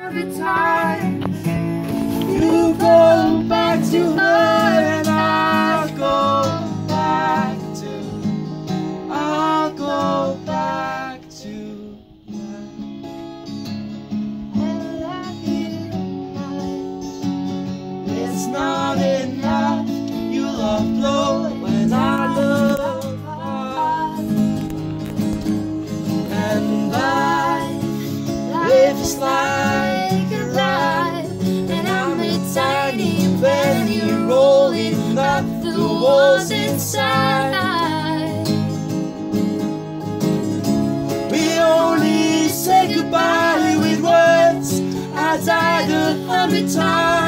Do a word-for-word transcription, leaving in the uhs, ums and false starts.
hundred times. You go back to her and I'll go back to, I'll go back to her. And I hear it's not enough. You love blow when I love hard. And life is like a ride, and I'm a tiny penny rolling up the walls inside. We only say goodbye with words. I died a hundred times.